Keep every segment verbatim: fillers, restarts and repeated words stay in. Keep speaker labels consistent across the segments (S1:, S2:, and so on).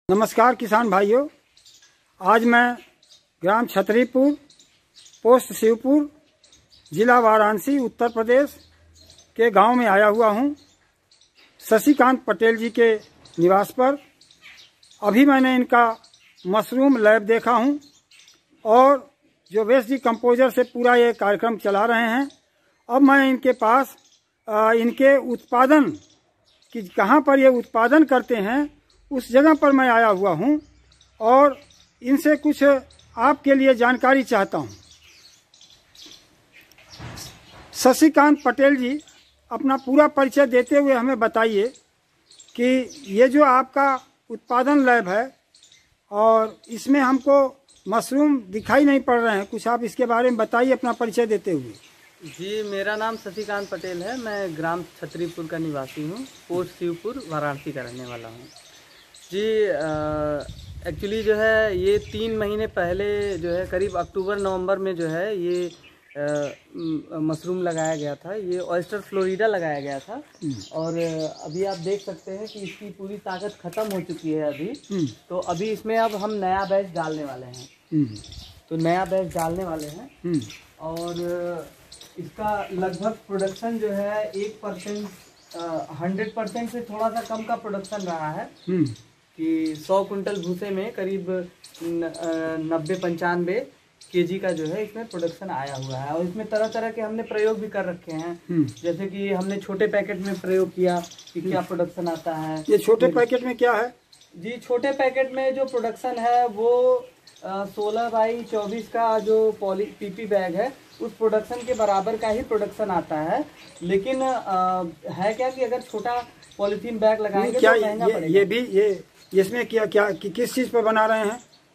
S1: नमस्कार किसान भाइयों, आज मैं ग्राम छतरीपुर, पोस्ट शिवपुर, जिला वाराणसी, उत्तर प्रदेश के गांव में आया हुआ हूं, शशिकांत पटेल जी के निवास पर। अभी मैंने इनका मशरूम लैब देखा हूं और जो वेस्ट डिकम्पोजर से पूरा ये कार्यक्रम चला रहे हैं। अब मैं इनके पास आ, इनके उत्पादन कि कहाँ पर ये उत्पादन करते हैं उस जगह पर मैं आया हुआ हूं और इनसे कुछ आपके लिए जानकारी चाहता हूं। शशिकांत पटेल जी, अपना पूरा परिचय देते हुए हमें बताइए कि ये जो आपका उत्पादन लैब है और इसमें हमको मशरूम दिखाई नहीं पड़ रहे हैं, कुछ आप इसके बारे में बताइए अपना परिचय देते हुए।
S2: जी, मेरा नाम शशिकांत पटेल है। मैं ग्राम छतरीपुर का निवासी हूँ, पोस्ट शिवपुर, वाराणसी का रहने वाला हूँ। जी, एक्चुअली जो है ये तीन महीने पहले जो है करीब अक्टूबर नवंबर में जो है ये आ, मशरूम लगाया गया था। ये ऑयस्टर फ्लोरिडा लगाया गया था और अभी आप देख सकते हैं कि इसकी पूरी ताकत ख़त्म हो चुकी है अभी। तो अभी इसमें अब हम नया बैच डालने वाले हैं। तो नया बैच डालने वाले हैं और इसका लगभग प्रोडक्शन जो है एक परसेंट हंड्रेड परसेंट से थोड़ा सा कम का प्रोडक्शन रहा है कि सौ कुंटल भूसे में करीब नब्बे पंचानवे केजी का जो है इसमें प्रोडक्शन आया हुआ है। और इसमें तरह तरह के हमने प्रयोग भी कर रखे हैं, जैसे कि हमने छोटे पैकेट में प्रयोग किया कि क्या प्रोडक्शन आता है।
S1: ये छोटे पैकेट में क्या है?
S2: जी, छोटे पैकेट में जो प्रोडक्शन है वो सोलह बाई चौबीस का जो पॉली पीपी बैग है उस प्रोडक्शन के बराबर का ही प्रोडक्शन आता है। लेकिन आ, है क्या कि अगर छोटा पॉलीथीन बैग लगाएंगे
S1: क्या
S2: तो महंगा
S1: ये,
S2: पड़ेगा।
S1: ये भी ये इसमें क्या क्या कि, किस चीज पर बना रहे हैं?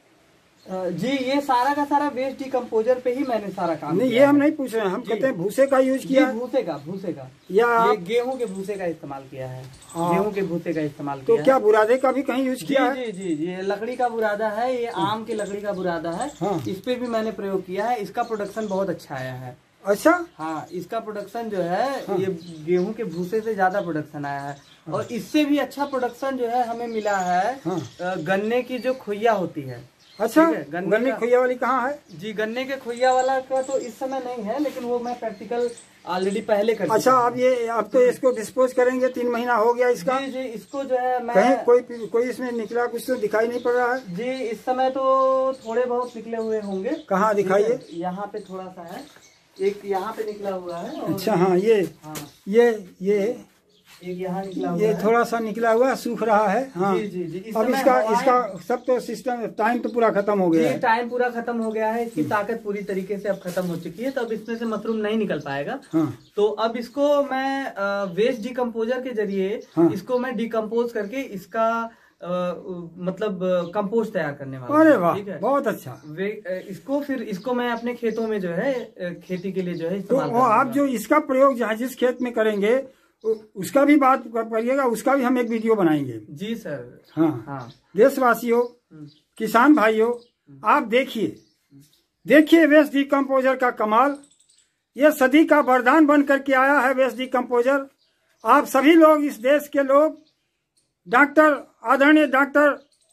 S2: जी, ये सारा का सारा वेस्ट डिकम्पोजर पे ही मैंने सारा काम
S1: नहीं,
S2: किया
S1: ये
S2: है।
S1: हम नहीं पूछ रहे हैं, हम कहते हैं भूसे का यूज किया।
S2: भूसे का भूसे का
S1: या
S2: ये गेहूं के भूसे का इस्तेमाल किया है।
S1: हाँ।
S2: गेहूं के भूसे का इस्तेमाल
S1: तो
S2: किया
S1: क्या
S2: है।
S1: बुरादे का भी कहीं यूज
S2: जी
S1: किया है?
S2: जी जी जी, ये लकड़ी का बुरादा है, ये आम की लकड़ी का बुरादा है।
S1: हाँ।
S2: इस पे भी मैंने प्रयोग किया है। इसका प्रोडक्शन बहुत अच्छा आया है।
S1: अच्छा,
S2: हाँ, इसका प्रोडक्शन जो है हाँ। ये गेहूं के भूसे से ज्यादा प्रोडक्शन आया है। हाँ। और इससे भी अच्छा प्रोडक्शन जो है हमें मिला है हाँ। गन्ने की जो खुइया होती है।
S1: अच्छा,
S2: गन्ने,
S1: गन्ने की खुइया वाली कहाँ है?
S2: जी, गन्ने के खुइया वाला का तो इस समय नहीं है, लेकिन वो मैं प्रैक्टिकल ऑलरेडी पहले कर
S1: अच्छा, अब ये अब तो इसको डिस्पोज करेंगे, तीन महीना हो गया इसका।
S2: जी जी, इसको जो है मैं
S1: कहीं कोई कोई इसमें निकला कुछ तो दिखाई नहीं पड़ रहा है।
S2: जी, इस समय तो थोड़े बहुत निकले हुए होंगे।
S1: कहाँ दिखाइए?
S2: यहाँ पे थोड़ा सा है, एक यहाँ पे निकला हुआ है।
S1: अच्छा, हाँ, ये हाँ। ये ये
S2: एक यहाँ निकला हुआ
S1: ये
S2: है।
S1: थोड़ा सा निकला हुआ सूख रहा है। हाँ।
S2: जी जी जी, इस
S1: अब इसका इसका सब तो सिस्टम टाइम तो पूरा खत्म हो गया है।
S2: टाइम पूरा खत्म हो गया है, इसकी ताकत पूरी तरीके से अब खत्म हो चुकी है। तो अब इसमें से मशरूम नहीं निकल पाएगा। हाँ। तो अब इसको मैं वेस्ट डिकम्पोजर के जरिए हाँ। इसको मैं डिकम्पोज करके इसका आ, मतलब कंपोस्ट तैयार करने वाला।
S1: अरे वाह, बहुत अच्छा।
S2: वे इसको फिर इसको मैं अपने खेतों में जो है खेती के लिए जो है
S1: तो आप जो इसका प्रयोग जहाँ जिस खेत में करेंगे उसका भी बात करिएगा, उसका भी हम एक वीडियो बनाएंगे।
S2: जी सर।
S1: हाँ हाँ, देशवासियों, किसान भाइयों, आप देखिए देखिए वेस्ट डिकम्पोजर का कमाल। ये सदी का वरदान बन करके आया है वेस्ट डिकम्पोजर। आप सभी लोग, इस देश के लोग, डॉक्टर आदरणीय डॉक्टर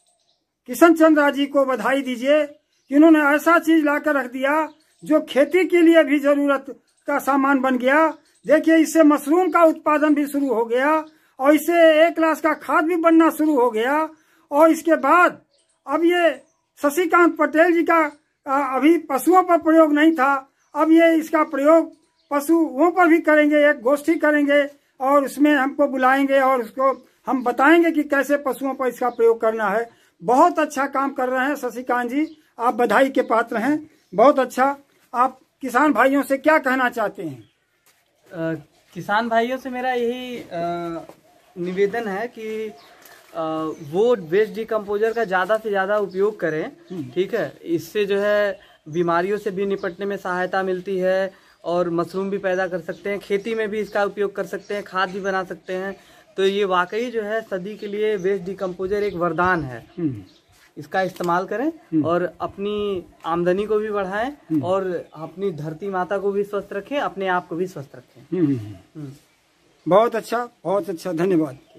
S1: किशन चंद्रा जी को बधाई दीजिए कि उन्होंने ऐसा चीज लाकर रख दिया जो खेती के लिए भी जरूरत का सामान बन गया। देखिए, इससे मशरूम का उत्पादन भी शुरू हो गया और इससे एक क्लास का खाद भी बनना शुरू हो गया। और इसके बाद अब ये शशिकांत पटेल जी का अभी पशुओं पर प्रयोग नहीं था, अब ये इसका प्रयोग पशुओं पर भी करेंगे। एक गोष्ठी करेंगे और उसमें हमको बुलाएंगे और उसको हम बताएंगे कि कैसे पशुओं पर इसका प्रयोग करना है। बहुत अच्छा काम कर रहे हैं शशिकांत जी, आप बधाई के पात्र हैं। बहुत अच्छा। आप किसान भाइयों से क्या कहना चाहते हैं?
S2: Uh, किसान भाइयों से मेरा यही uh, निवेदन है कि uh, वो वेस्ट डिकम्पोजर का ज़्यादा से ज़्यादा उपयोग करें। ठीक है, इससे जो है बीमारियों से भी निपटने में सहायता मिलती है और मशरूम भी पैदा कर सकते हैं, खेती में भी इसका उपयोग कर सकते हैं, खाद भी बना सकते हैं। तो ये वाकई जो है सदी के लिए वेस्ट डिकम्पोजर एक वरदान है। इसका इस्तेमाल करें और अपनी आमदनी को भी बढ़ाएं और अपनी धरती माता को भी स्वस्थ रखें, अपने आप को भी स्वस्थ रखें।
S1: बहुत अच्छा, बहुत अच्छा, धन्यवाद।